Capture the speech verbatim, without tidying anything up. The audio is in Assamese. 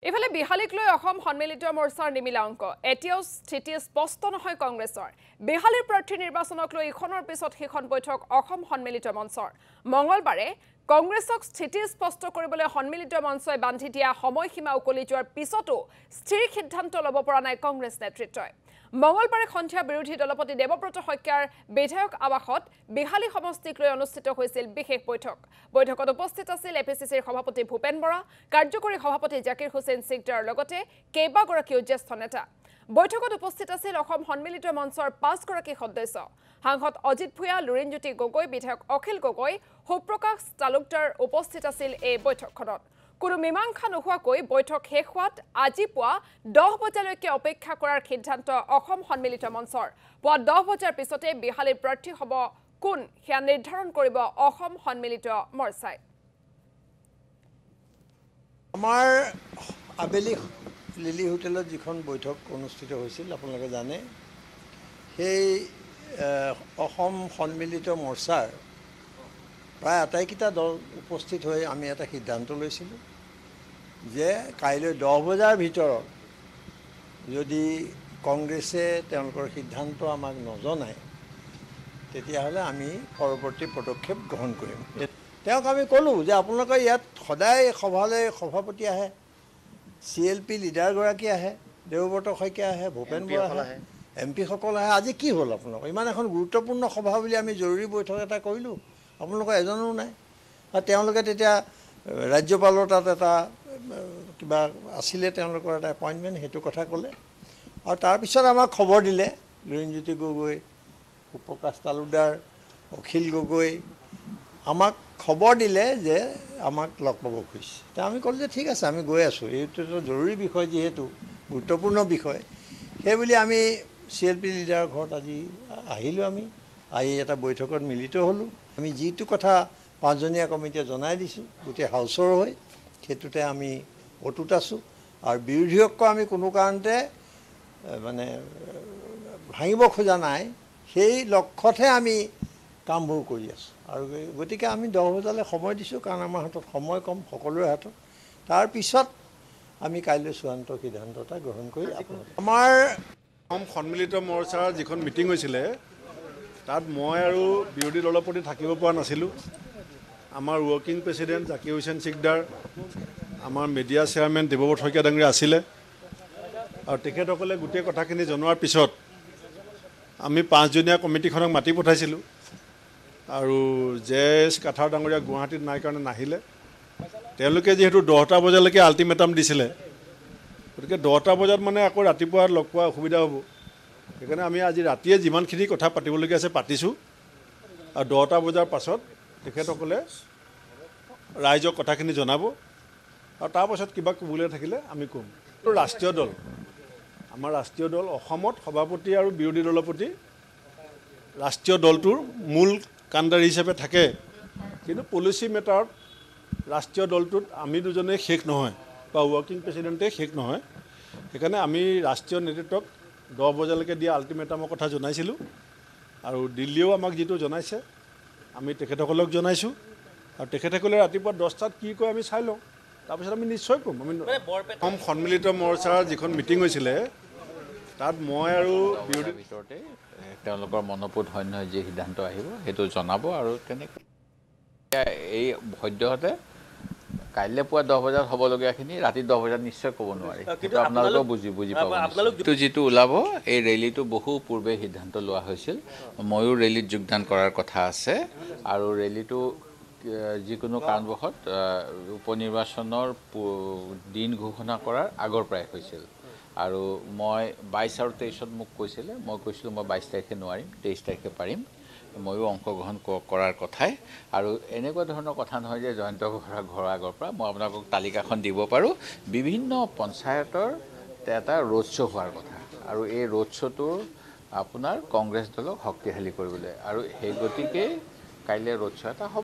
ইফালে বিহালীক লৈ অসম সন্মিলিত মৰ্চাৰ নিমিলা অংক এতিয়াও স্থিতি স্পষ্ট নহয় কংগ্ৰেছৰ বিহালীৰ প্ৰাৰ্থী নিৰ্বাচনক লৈ ইখনৰ পিছত সিখন বৈঠক অসম সন্মিলিত মঞ্চৰ মঙ্গলবাৰে কংগ্ৰেছক স্থিতি স্পষ্ট কৰিবলৈ সন্মিলিত মঞ্চই বান্ধি দিয়া সময়সীমা উকলি যোৱাৰ পিছতো স্থিৰ সিদ্ধান্ত ল'ব পৰা নাই কংগ্ৰেছ নেতৃত্বই মঙ্গলবাৰে সন্ধিয়া বিৰোধী দলপতি দেৱব্ৰত শইকীয়াৰ বিধায়ক আৱাসত বিহালী সমষ্টিক লৈ অনুষ্ঠিত হৈছিল বিশেষ বৈঠক বৈঠকত উপস্থিত আছিল এপিচিচিৰ সভাপতি ভূপেন বৰা কাৰ্যকৰী সভাপতি জাকিৰ হুছেইন সিকদাৰৰ লগতে কেইবাগৰাকীও জ্যেষ্ঠ নেতা বৈঠকত উপস্থিত আছিল অসম সন্মিলিত মঞ্চৰ পাঁচগৰাকী সদস্য সাংসদ অজিত ভূঞা লুৰিণজ্যোতি গগৈ বিধায়ক অখিল গগৈ সুপ্ৰকাশ তালুকদাৰ উপস্থিত আছিল এই বৈঠকখনত কোনো মীমাংসা নোহোৱাকৈ বৈঠক শেষ হোৱাত আজি পুৱা দহ বজালৈকে অপেক্ষা কৰাৰ সিদ্ধান্ত অসম সন্মিলিত মঞ্চৰ পুৱা দহ বজাৰ পিছতে বিহালীৰ প্ৰাৰ্থী হ'ব কোন সেয়া নিৰ্ধাৰণ কৰিব অসম সন্মিলিত মৰ্চাই আমাৰ আবেলি লিলি হোটেলত যিখন বৈঠক অনুষ্ঠিত হৈছিল আপোনালোকে জানে সেই অসম সন্মিলিত মৰ্চাৰ প্ৰায় আটাইকেইটা দল উপস্থিত হৈ আমি এটা সিদ্ধান্ত লৈছিলোঁ যে কাইলৈ দহ বজাৰ ভিতৰত যদি কংগ্ৰেছে তেওঁলোকৰ সিদ্ধান্ত আমাক নজনায় তেতিয়াহ'লে আমি পৰৱৰ্তী পদক্ষেপ গ্ৰহণ কৰিম তেওঁক আমি ক'লোঁ যে আপোনালোকে ইয়াত সদায় সভালৈ সভাপতি আহে চি এল পি লিডাৰগৰাকী আহে দেৱব্ৰত শইকীয়া আহে ভূপেন বৰা আহে এম পিসকল আহে আজি কি হ'ল আপোনালোকৰ ইমান এখন গুৰুত্বপূৰ্ণ সভা বুলি আমি জৰুৰী বৈঠক এটা কৰিলোঁ আপোনালোকৰ এজনো নাই আৰু তেওঁলোকে তেতিয়া ৰাজ্যপালৰ তাত এটা কিবা আছিলে তেওঁলোকৰ এটা এপইণ্টমেণ্ট সেইটো কথা ক'লে আৰু তাৰপিছত আমাক খবৰ দিলে লুৰিণজ্যোতি গগৈ সুপ্ৰকাশ তালুকদাৰ অখিল গগৈ আমাক খবৰ দিলে যে আমাক লগ পাব খুজিছে তে আমি ক'লোঁ যে ঠিক আছে আমি গৈ আছোঁ এইটোতো জৰুৰী বিষয় যিহেতু গুৰুত্বপূৰ্ণ বিষয় সেইবুলি আমি চি এল পি লিডাৰৰ ঘৰত আজি আহিলোঁ আমি আহি এটা বৈঠকত মিলিত হ'লোঁ আমি যিটো কথা পাঁচজনীয়া কমিটিয়ে জনাই দিছোঁ গোটেই হাউচৰ হৈ সেইটোতে আমি অটুট আছোঁ আৰু বিৰোধীক আমি কোনো কাৰণতে মানে ভাঙিব খোজা নাই সেই লক্ষ্যতহে আমি কামবোৰ কৰি আছোঁ আৰু গতিকে আমি দহ বজালৈ সময় দিছোঁ কাৰণ আমাৰ হাতত সময় কম সকলোৰে হাতত তাৰপিছত আমি কাইলৈ চূড়ান্ত সিদ্ধান্ত এটা গ্ৰহণ কৰি আমাৰ অসম সন্মিলিত মৰ্চাৰ যিখন মিটিং হৈছিলে তাত মই আৰু বিৰোধী দলৰ প্ৰতি থাকিব পৰা নাছিলোঁ আমাৰ ৱৰ্কিং প্ৰেচিডেণ্ট জাকিৰ হুছেইন সিকদাৰ আমাৰ মিডিয়া চেয়াৰমেন দেৱব্ৰত শইকীয়া ডাঙৰীয়া আছিলে আৰু তেখেতসকলে গোটেই কথাখিনি জনোৱাৰ পিছত আমি পাঁচজনীয়া কমিটিখনক মাতি পঠাইছিলোঁ আৰু জে এছ কাঠাৰ ডাঙৰীয়া গুৱাহাটীত নাই কাৰণে নাহিলে তেওঁলোকে যিহেতু দহটা বজালৈকে আল্টিমেটাম দিছিলে গতিকে দহটা বজাত মানে আকৌ ৰাতিপুৱা লগ পোৱা অসুবিধা হ'ব সেইকাৰণে আমি আজি ৰাতিয়ে যিমানখিনি কথা পাতিবলগীয়া আছে পাতিছোঁ আৰু দহটা বজাৰ পাছত তেখেতসকলে ৰাইজক কথাখিনি জনাব আৰু তাৰপাছত কিবা ক'বলগীয়া থাকিলে আমি ক'ম ৰাষ্ট্ৰীয় দল আমাৰ ৰাষ্ট্ৰীয় দল অসমত সভাপতি আৰু বিৰোধী দলৰ প্ৰতি ৰাষ্ট্ৰীয় দলটোৰ মূল কাণ্ডাৰী হিচাপে থাকে কিন্তু পলিচি মেটাৰত ৰাষ্ট্ৰীয় দলটোত আমি দুজনে শেষ নহয় বা ৱৰ্কিং প্ৰেচিডেণ্টে শেষ নহয় সেইকাৰণে আমি ৰাষ্ট্ৰীয় নেতৃত্বক দহ বজালৈকে দিয়া আল্টিমেটামৰ কথা জনাইছিলোঁ আৰু দিল্লীয়েও আমাক যিটো জনাইছে আমি তেখেতসকলক জনাইছোঁ আৰু তেখেতসকলে ৰাতিপুৱা দহটাত কি কয় আমি চাই লওঁ তাৰপিছত আমি নিশ্চয় ক'ম আমি অসম সন্মিলিত মৰ্চাৰ যিখন মিটিং হৈছিলে তাত মই আৰু বিৰোধী ভিতৰতে তেওঁলোকৰ মনোপুত হয় নহয় যি সিদ্ধান্ত আহিব সেইটো জনাব আৰু তেনেকৈ এই সদ্যহতে কাইলৈ পুৱা দহ বজাত হ'বলগীয়াখিনি ৰাতি দহ বজাত নিশ্চয় ক'ব নোৱাৰি কিন্তু আপোনালোকেও বুজি বুজি পাব এইটো যিটো ওলাব এই ৰেলীটো বহু পূৰ্বে সিদ্ধান্ত লোৱা হৈছিল ময়ো ৰেলীত যোগদান কৰাৰ কথা আছে আৰু ৰেলীটো যিকোনো কাৰণবশত উপ নিৰ্বাচনৰ দিন ঘোষণা কৰাৰ আগৰ পৰাই হৈছিল আৰু মই বাইছ আৰু তেইছত মোক কৈছিলে মই কৈছিলোঁ মই বাইছ তাৰিখে নোৱাৰিম তেইছ তাৰিখে পাৰিম ময়ো অংশগ্ৰহণ কৰাৰ কথাই আৰু এনেকুৱা ধৰণৰ কথা নহয় যে জয়ন্ত ঘৰৰ ঘৰৰ আগৰ পৰা মই আপোনালোকক তালিকাখন দিব পাৰোঁ বিভিন্ন পঞ্চায়তৰ এটা ৰোড শ্ব' হোৱাৰ কথা আৰু এই ৰোড শ্ব'টোৰ আপোনাৰ কংগ্ৰেছ দলক শক্তিশালী কৰিবলৈ আৰু সেই গতিকে কাইলৈ ৰোড শ্ব' এটা হ'ব